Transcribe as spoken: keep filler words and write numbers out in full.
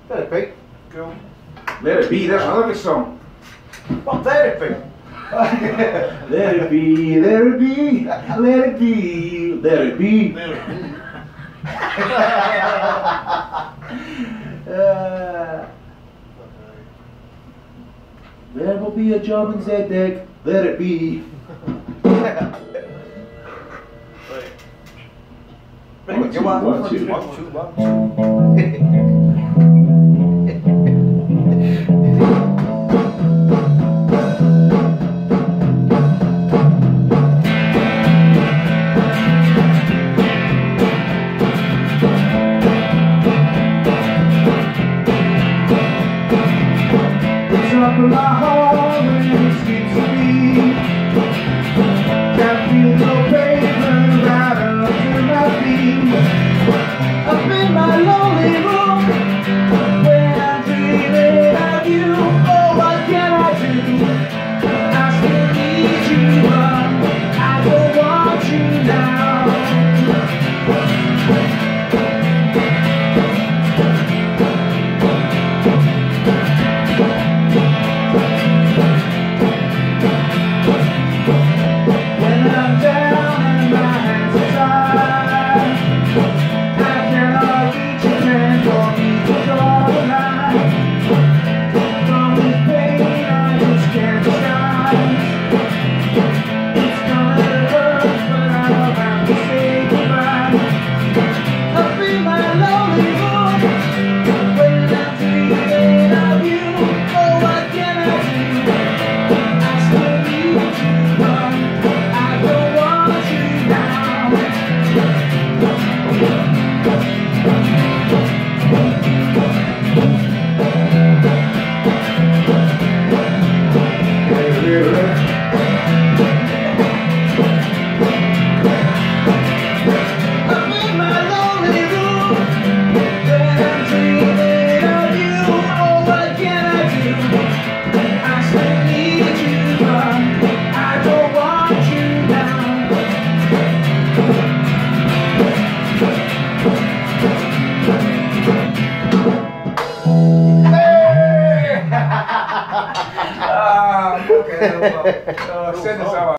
Therapy. Cool. Let It Be, that's another good song. What therapy? Let it be, let it be, let it be, let it be. uh, there will be a job in Z-Deck, let it be. One, two, one, one, two, two. one, two, one, two. Up in my heart when it skips to me. Can't feel no pavement right up to my feet. Up in my lonely room when I'm dreaming of you. Oh, what can I do? I still need you, but I don't want you now. Ah, okay. Oh, send us out.